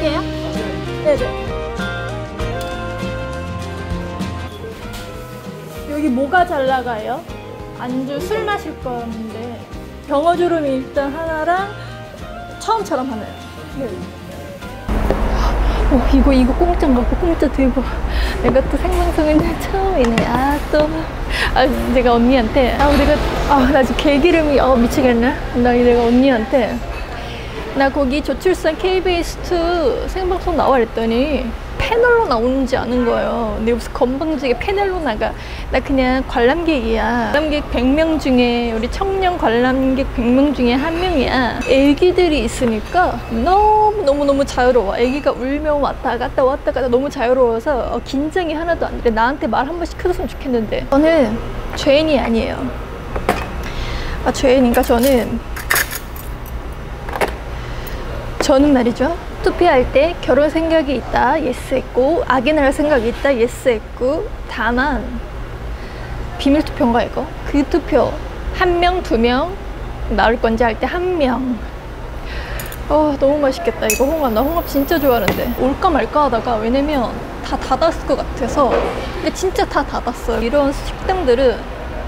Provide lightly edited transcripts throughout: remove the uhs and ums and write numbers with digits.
캔이에요? 네네. 여기 뭐가 잘 나가요? 안주 술 마실 건데 병어주름이 일단 하나랑 처음처럼 하나요. 네. 이거 공짜인가 봐. 공짜 대박. 내가 또 생방송은 처음이네. 내가 언니한테 나 지금 개기름이 미치겠네. 내가 언니한테 나 거기 저출산 KBS2 생방송 나와 그랬더니 패널로 나오는지 아는 거예요. 근데 무슨 건방지게 패널로 나가. 나 그냥 관람객이야. 관람객 100명 중에 우리 청년 관람객 100명 중에 한 명이야. 애기들이 있으니까 너무 자유로워. 애기가 울면 왔다 갔다 너무 자유로워서 긴장이 하나도 안 돼. 나한테 말 한 번씩 해줬으면 좋겠는데 저는 죄인이 아니에요. 죄인인가? 저는 말이죠, 투표할 때 결혼 생각이 있다, 예스 했고, 아기 낳을 생각이 있다, 예스 했고, 다만 비밀 투표인가 이거? 그 투표 1명, 2명 나올 건지 할 때 1명. 너무 맛있겠다 이거 홍합. 나 홍합 진짜 좋아하는데 올까 말까 하다가, 왜냐면 다 닫았을 것 같아서. 근데 진짜 다 닫았어요. 이런 식당들은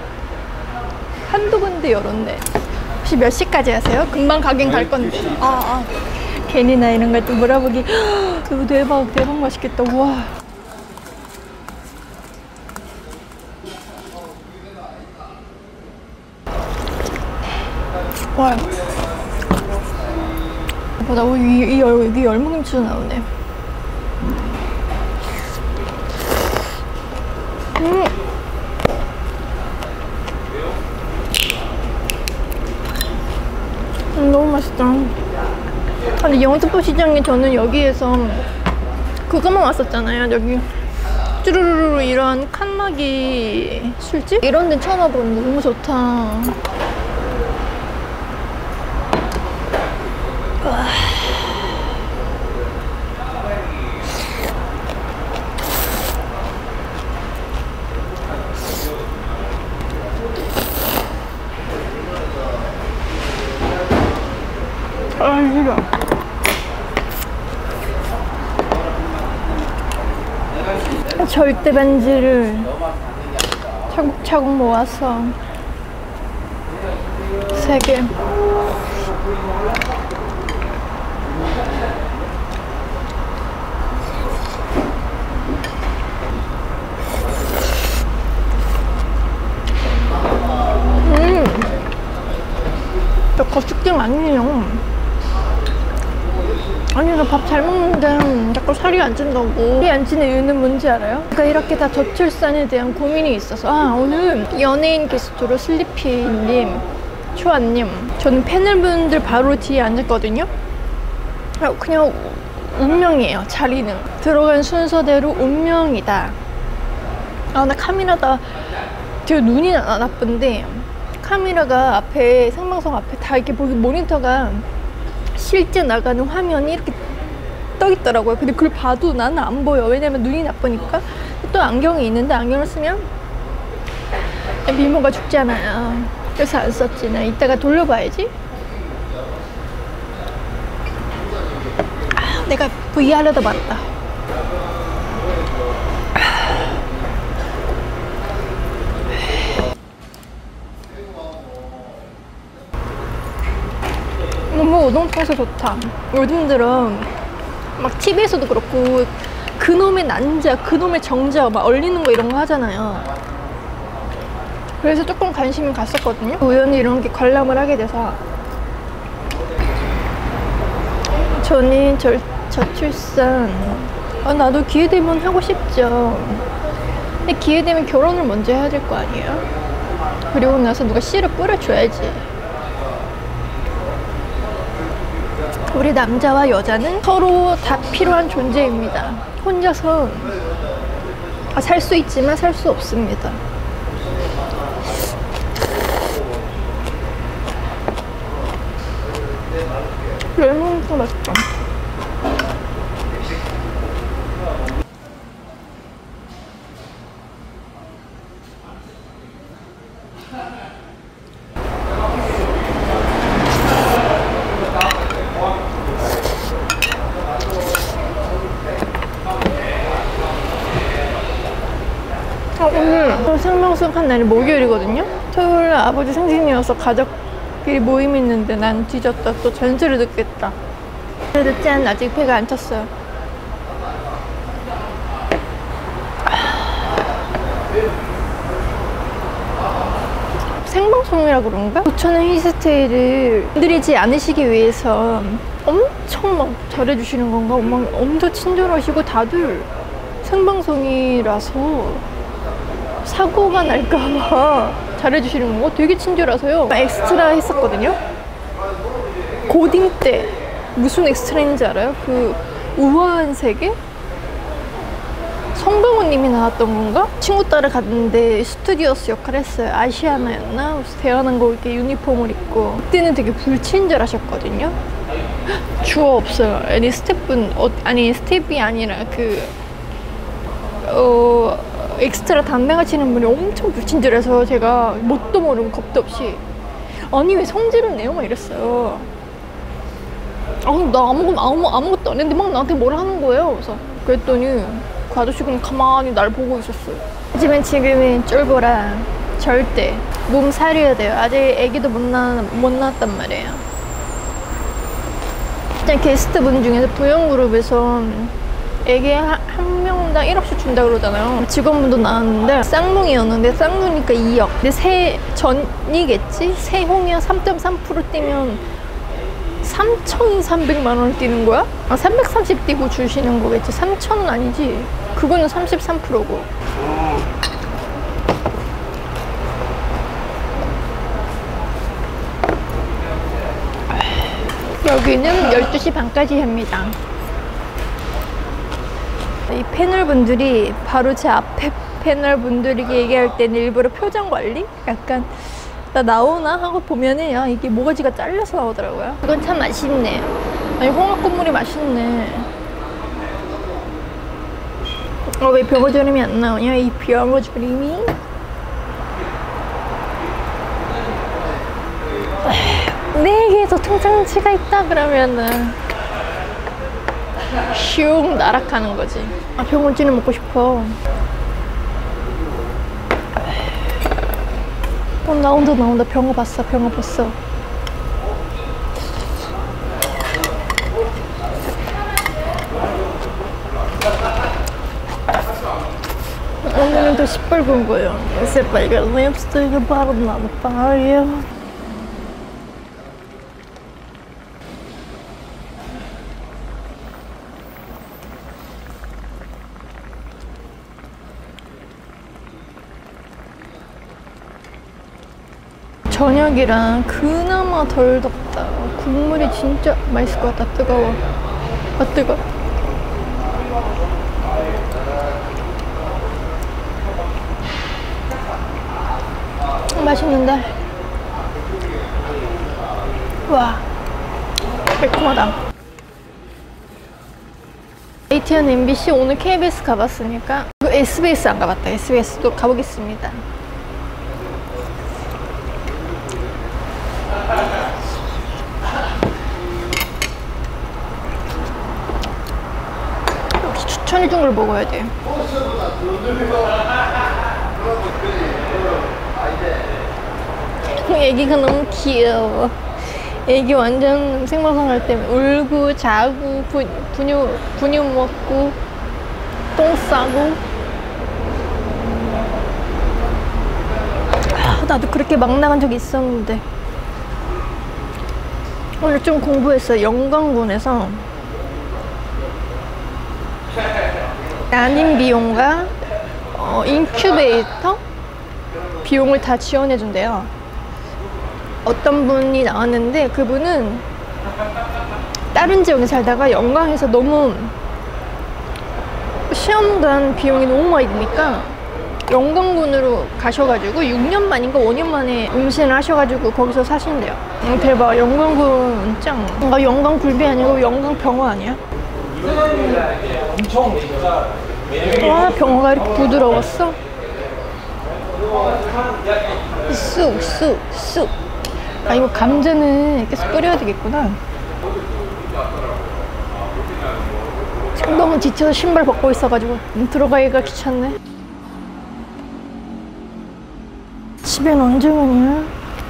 한두 군데 열었네. 혹시 몇 시까지 하세요? 금방 가긴 갈 건데. 괜히 나 이런 걸 또 물어보기. 대박 맛있겠다. 우와. 와. 여기 열무김치도 나오네. 너무 맛있다. 근데 영등포 시장에 저는 여기에서 그거만 왔었잖아요. 여기 쭈루루루 이런 칸막이 술집? 이런 데 처음 와보는데 너무 좋다. 싫어. 절대 반지를 차곡차곡 모아서 3개. 나 거식증 아니에요. 아니, 나 밥 잘 먹는데 자꾸 살이 안 찐다고. 살이 안 찌는 이유는 뭔지 알아요? 그러니까 이렇게 다 저출산에 대한 고민이 있어서. 오늘 연예인 게스트로 슬리피님, 초아님, 저는 패널분들 바로 뒤에 앉았거든요. 그냥 운명이에요. 자리는 들어간 순서대로 운명이다. 나 카메라다 되게 눈이 나쁜데, 카메라가 앞에, 생방송 앞에 다 이렇게 보기, 모니터가 실제 나가는 화면이 이렇게 떠 있더라고요. 근데 그걸 봐도 나는 안 보여. 왜냐면 눈이 나쁘니까. 또 안경이 있는데, 안경을 쓰면 미모가 죽잖아요. 그래서 안 썼지. 나 이따가 돌려봐야지. 내가 VR로도 봤다. 너무 우동탕에서 좋다. 요즘들은 막 TV에서도 그렇고 그놈의 난자, 그놈의 정자 막 얼리는 거 이런 거 하잖아요. 그래서 조금 관심이 갔었거든요. 우연히 이런 게 관람을 하게 돼서. 저는 저출산 나도 기회 되면 하고 싶죠. 근데 기회 되면 결혼을 먼저 해야 될 거 아니에요? 그리고 나서 누가 씨를 뿌려줘야지. 우리 남자와 여자는 서로 다 필요한 존재입니다. 혼자서 살 수 있지만 살 수 없습니다. 레몬도 맛있다. 오늘 생방송 한 날이 목요일이거든요. 토요일 아버지 생신이어서 가족끼리 모임 있는데 난 뒤졌다. 또 전설을 듣겠다. 그래도 짠, 아직 배가 안 찼어요. 생방송이라 그런가? 조천의 히스테이를 건드리지 않으시기 위해서 엄청 막 잘해주시는 건가? 엄청 친절하시고 다들 생방송이라서 사고가 날까봐 잘해주시는 거 되게 친절하세요. 엑스트라 했었거든요. 고딩 때 무슨 엑스트라인지 알아요? 그 우아한 세계? 성병호님이 나왔던 건가? 친구 따라 갔는데 스튜디오스 역할을 했어요. 아시아나였나? 그래서 대한항공 이렇게 유니폼을 입고 그때는 되게 불친절하셨거든요. 주어 없어요. 아니 스태프분 아니 스텝이 아니라 엑스트라 담배가 치는 분이 엄청 불친절해서 제가 뭣도 모르고 겁도 없이 아니 왜 성질을 내요? 막 이랬어요. 나 아무것도 안 했는데 막 나한테 뭐라 하는 거예요. 그래서 그랬더니 그 아저씨 그냥 가만히 날 보고 있었어요. 하지만 지금은 쫄보라 절대 몸 사려야 돼요. 아직 애기도 못 낳았단 말이에요. 일단 게스트분 중에서 부영그룹에서 애기 한 명당 1억씩 준다 그러잖아요. 직원분도 나왔는데 쌍둥이였는데 쌍둥이니까 2억. 근데 새 전이겠지? 새 홍역 3.3% 뛰면 3,300만 원 뛰는 거야? 330 뛰고 주시는 거겠지. 3,000은 아니지. 그거는 33%고. 여기는 12시 반까지 합니다. 이 패널분들이 바로 제 앞에 패널분들이 얘기할 때는 일부러 표정 관리? 약간 나 나오나? 하고 보면은 야 이게 모가지가 잘려서 나오더라고요. 이건 참 맛있네. 아니 홍합 국물이 맛있네. 왜 병어조림이 안 나오냐? 이 병어조림이 네 개에서 통장치가 있다 그러면은 슝 날아가는 거지. 병어찜 먹고 싶어. 나온다. 병어 봤어. 오늘은 더 시뻘건 거예요. 새빨간 립스틱을 바르나 봐요. 저녁이랑 그나마 덜 덥다. 국물이 진짜 맛있을 것 같다. 뜨거워. 뜨거. 맛있는데. 와, 매콤하다. ATN MBC 오늘 KBS 가봤으니까 SBS 안 가봤다. SBS도 가보겠습니다. 역시 추천해준 걸 먹어야 돼. 애기가 너무 귀여워. 애기 완전 생방송 할 때 울고 자고 분유 먹고 똥 싸고. 나도 그렇게 막 나간 적이 있었는데. 오늘 좀 공부했어요. 영광군에서 난임 비용과 인큐베이터 비용을 다 지원해준대요. 어떤 분이 나왔는데 그분은 다른 지역에 살다가 영광에서 너무 시험관 비용이 너무 많이 드니까 영광군으로 가셔가지고 6년 만인가 5년 만에 임신을 하셔가지고 거기서 사신대요. 대박. 영광군 짱. 뭔가 영광굴비 아니고 영광병어 아니야? 와, 병어가 이렇게 부드러웠어? 쑥. 아, 이거 감자는 계속 끓여야 되겠구나. 지금 너무 지쳐서 신발 벗고 있어가지고 들어가기가 귀찮네. 집엔 언제 가냐?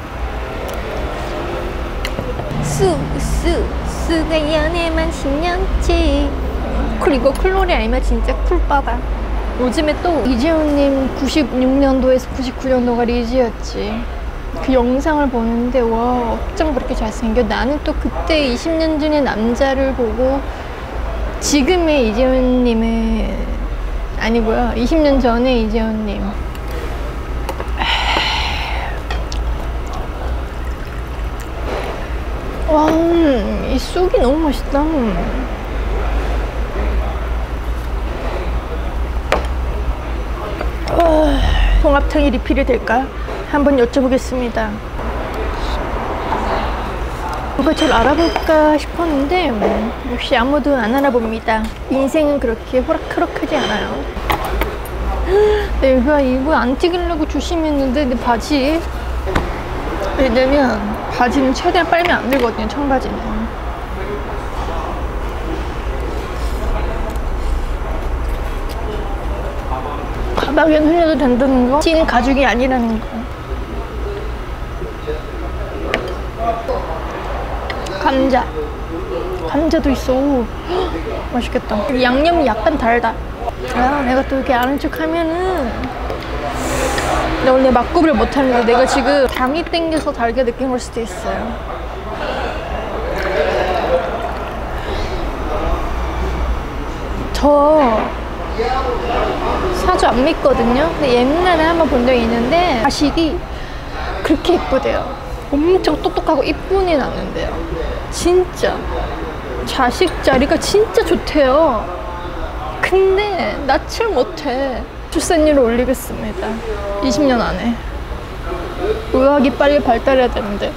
수가 연애만 10년째. 그리고 클로리 알면 진짜 쿨빠다. 요즘에 또 이재훈님 96년도에서 99년도가 리즈였지. 그 영상을 보는데 와 어쩜 그렇게 잘생겨. 나는 또 그때 20년 전의 남자를 보고 지금의 이재훈님을 아니고요, 20년 전의 이재훈님. 와, 이 쑥이 너무 맛있다. 홍합탕이 리필이 될까? 한번 여쭤보겠습니다. 누가 저를 알아볼까 싶었는데 역시 아무도 안 알아봅니다. 인생은 그렇게 호락호락하지 않아요. 내가 이거 안 튀기려고 조심했는데 내 바지, 왜냐면 바지는 최대한 빨면 안 되거든요, 청바지는. 가방에 흘려도 된다는 거, 찐 가죽이 아니라는 거. 감자도 있어. 헉, 맛있겠다. 양념이 약간 달다. 아, 내가 또 이렇게 아는 척 하면은 나 원래 맛구비를 못하는데 내가 지금 당이 땡겨서 달게 느낀 걸 수도 있어요. 저 사주 안 믿거든요. 근데 옛날에 한번 본 적이 있는데 자식이 그렇게 예쁘대요. 엄청 똑똑하고 이쁜이 났는데요. 진짜 자식 자리가 진짜 좋대요. 근데 낯을 못해. 출산율을 올리겠습니다. 20년 안에. 의학이 빨리 발달해야 되는데.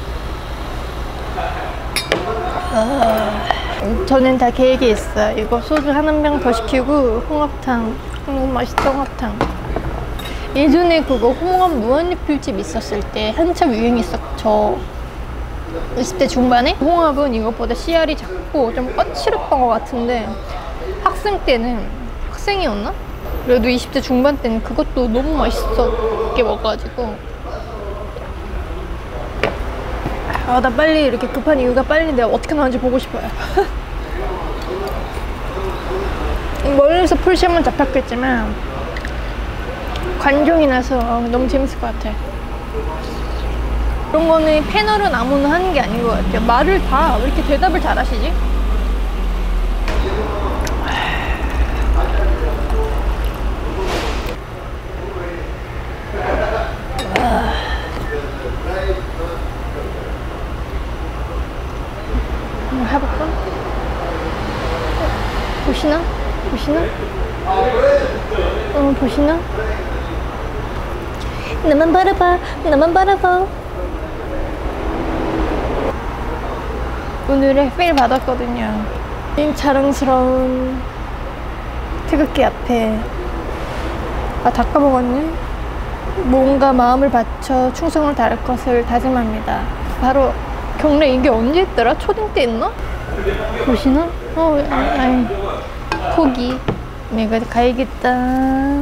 저는 다 계획이 있어요. 이거 소주 한 병 더 시키고 홍합탕. 너무 맛있다, 홍합탕. 예전에 그거 홍합 무한리필집 있었을 때 한참 유행했었죠. 20대 중반에? 홍합은 이것보다 씨알이 작고 좀 거칠었던 것 같은데 학생 때는, 학생이었나? 그래도 20대 중반 때는 그것도 너무 맛있었게 먹어가지고. 아, 나 빨리 이렇게 급한 이유가 빨리 내가 어떻게 나오는지 보고 싶어요. 멀리서 풀샷만 잡혔겠지만 관종이 나서 너무 재밌을 것 같아. 그런 거는 패널은 아무나 하는 게 아닌 것 같아요. 말을 다 왜 이렇게 대답을 잘 하시지? 한번 해볼까? 보시나? 보시나? 보시나? 나만 바라봐, 나만 바라봐. 오늘의 필 받았거든요. 자랑스러운 태극기 앞에 닦아 먹었네. 뭔가 마음을 바쳐 충성을 다할 것을 다짐합니다. 바로 경례. 이게 언제 했더라? 초딩 때 했나? 보시나? 아이, 포기. 내가 가야겠다.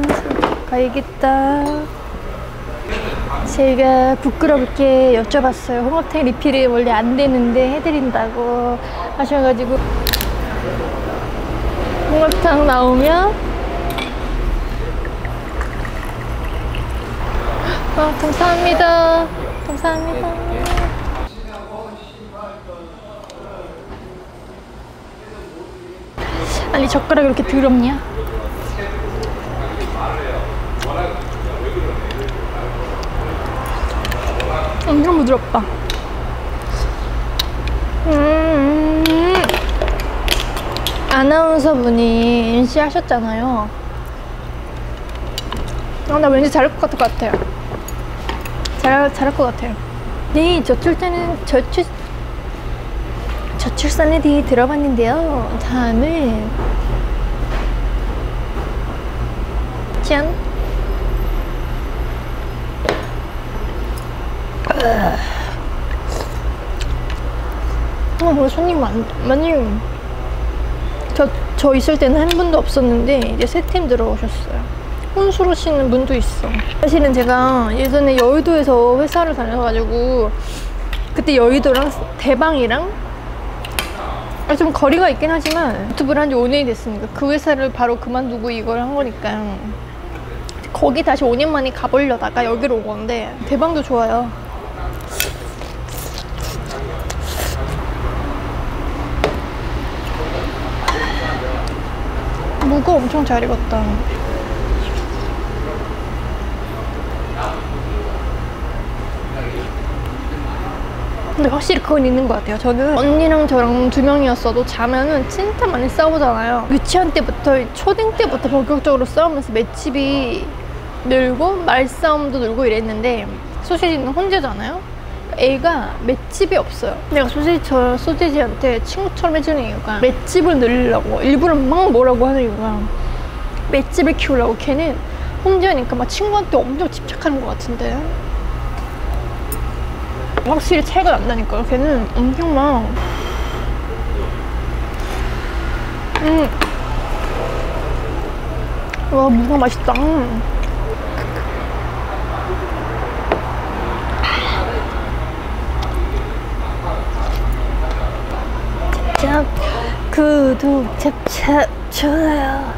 제가 부끄럽게 여쭤봤어요. 홍합탕 리필이 원래 안 되는데 해드린다고 하셔가지고 홍합탕 나오면 감사합니다. 감사합니다. 아니 젓가락이 이렇게 더럽냐? 엄청 부드럽다. 아나운서 분이 NC 하셨잖아요. 나 왠지 잘할 것 같아요. 잘할 것 같아요. 네, 저출산에 대해 들어봤는데요. 다음은 짠. 오늘 손님 많이. 저 있을 때는 한 분도 없었는데 이제 세 팀 들어오셨어요. 혼술하시는 분도 있어. 사실은 제가 예전에 여의도에서 회사를 다녀가지고 그때 여의도랑 대방이랑 좀 거리가 있긴 하지만 유튜브를 한 지 5년이 됐으니까 그 회사를 바로 그만두고 이걸 한 거니까 거기 다시 5년 만에 가보려다가 여기로 온 건데 대방도 좋아요. 무가 엄청 잘 익었다. 근데 확실히 그건 있는 것 같아요. 저는 언니랑 저랑 2명이었어도 자면은 진짜 많이 싸우잖아요. 유치원 때부터 초딩 때부터 본격적으로 싸우면서 맷집이 늘고 말싸움도 늘고 이랬는데 소시지는 혼자잖아요. 애가 맷집이 없어요. 내가 소시지한테 친구처럼 해주는 이유가 맷집을 늘리려고 일부러 막 뭐라고 하는 이유가 맷집을 키우려고. 걔는 혼자니까 막 친구한테 엄청 집착하는 것 같은데 확실히 차이가 난다니까요. 걔는 엄청 막 와, 무가 맛있다. 구독, 좋아요.